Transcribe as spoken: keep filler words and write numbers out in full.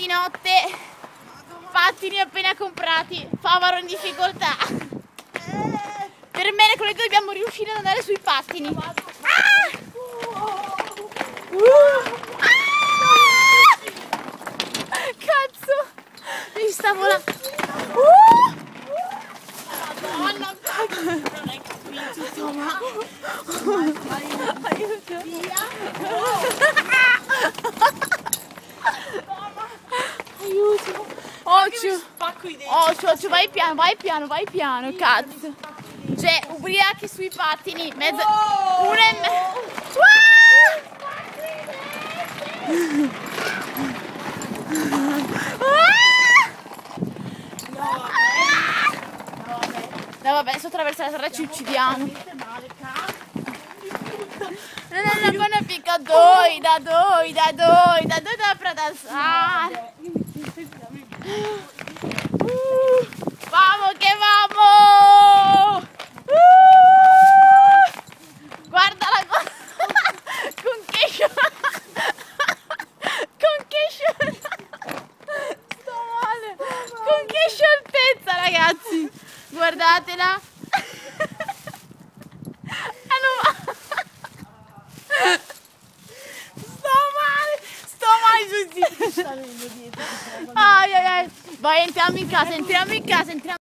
di notte, pattini appena comprati, Favaro in difficoltà. Per me con le due dobbiamo riuscire ad andare sui pattini. Ah! Uh! Ah! Cazzo! Mi sta volando. Uh! Madonna, non hai capito, Toma. Aiuto. Aiuto. Occhio. Spacco i denti. Occhio, occhio, vai piano, vai piano, vai piano, cazzo. Cioè, ubriachi sui pattini, mezzo. Oh! Una e mezzo. No vabbè, adesso attraverso la strada ci uccidiamo. Non è una buona picca doi, da doi, da doi, da doi da pradasare. Uh, vamo che vamo! Uh, guarda la cosa! Con che con che sto male! Con che scioltezza, ragazzi! Guardatela! Ah, no, sto male! Sto male giusti! Ai ai ai! Vai, entriamo in casa, entriamo in casa, entriamo.